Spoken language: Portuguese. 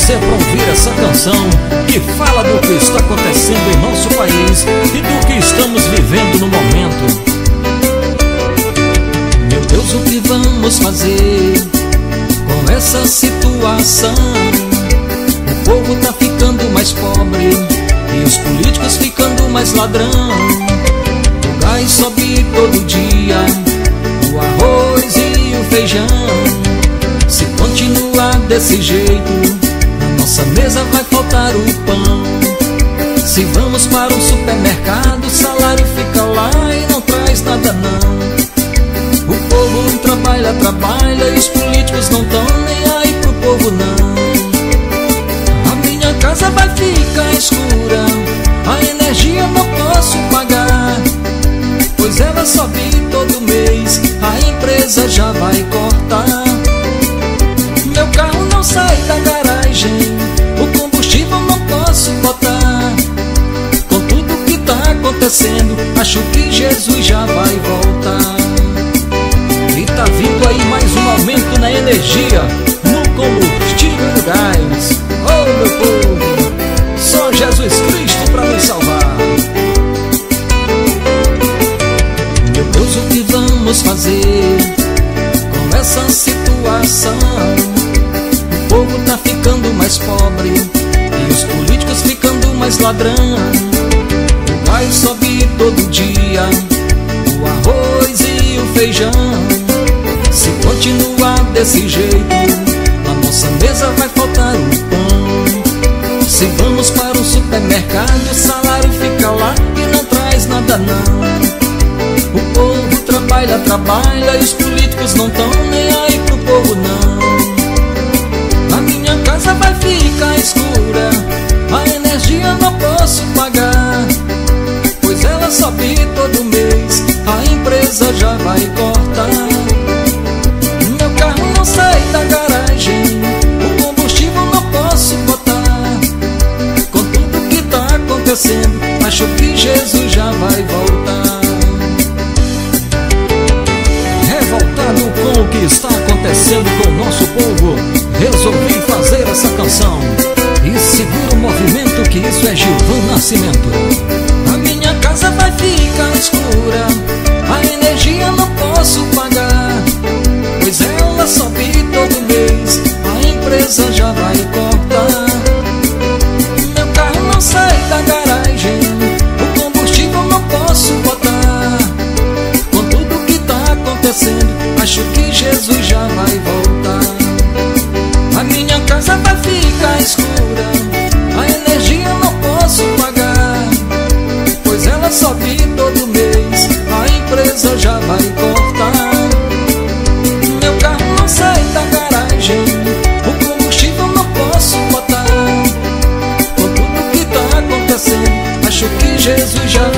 você para ouvir essa canção que fala do que está acontecendo em nosso país e do que estamos vivendo no momento. Meu Deus, o que vamos fazer com essa situação? O povo tá ficando mais pobre e os políticos ficando mais ladrão. O gás sobe todo dia, o arroz e o feijão. Se continuar desse jeito, na nossa mesa vai faltar o pão. Se vamos para um supermercado, o salário fica lá e não traz nada não. O povo trabalha, trabalha e os políticos não tão nem aí pro povo não. A minha casa vai ficar escura, a energia não posso pagar, pois ela sobe todo mês, a empresa já vai cortar. Meu carro não sai da garagem, o combustível não posso botar. Com tudo que tá acontecendo, acho que Jesus já vai voltar. E tá vindo aí mais um aumento na energia, no combustível e no gás. Oh meu povo, só Jesus Cristo pra nos salvar. Meu Deus, o que vamos fazer com essa situação? O povo tá ficando mais pobre e os políticos ficando mais ladrão. O gás sobe todo dia, o arroz e o feijão. Se continuar desse jeito, na nossa mesa vai faltar o pão. Se vamos para o supermercado, o salário fica lá e não traz nada não. O povo trabalha, trabalha e os políticos não tão nem aí pro povo não. A minha casa vai ficar escura, a energia não posso pagar, pois ela sobe todo mês, a empresa já vai cortar. Meu carro não sai da garagem, o combustível não posso botar. Com tudo que tá acontecendo, acho que Jesus já vai voltar. Revoltado com o que está acontecendo com o nosso povo, resolvi fazer essa canção. E segura o movimento, que isso é Gilvan Nascimento. A minha casa vai ficar escura, a energia não posso pagar, pois ela sobe todo mês, a empresa já vai cortar. Meu carro não sai da garagem, o combustível não posso botar. Com tudo que tá acontecendo, acho que Jesus já vai voltar. A minha casa vai ficar escura, a energia não posso pagar, pois ela sobe todo mês, a empresa já vai cortar. Meu carro não sai da garagem, o combustível não posso botar. Com tudo que tá acontecendo, acho que Jesus já